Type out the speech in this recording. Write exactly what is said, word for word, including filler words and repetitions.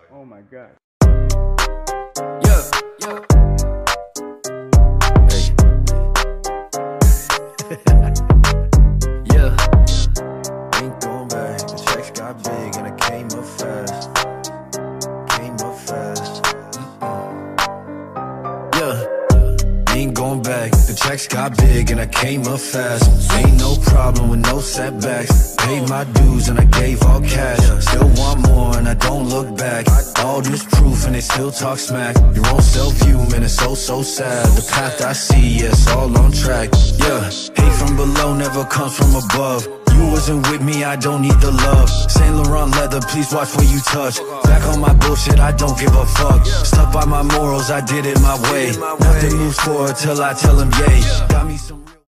Oh my god. Yeah, yeah. Hey. Yeah. Ain't going back. The checks got big and it came up fast. Came up fast. Mm-mm. Yeah. Ain't going back. The checks got big and I came up fast. Ain't no problem with no setbacks. Paid my dues and I gave all cash. Still want more and I don't look back. All this proof and they still talk smack. Your own self-view, man, it's so, so sad. The path I see, yeah, it's all on track. Yeah, hate from below never comes from above. You wasn't with me, I don't need the love. Saint Laurent leather, please watch where you touch. Back on my bullshit, I don't give a fuck. Stuck by my morals, I did it my way. Nothing moves forward till I tell them yay. Got me some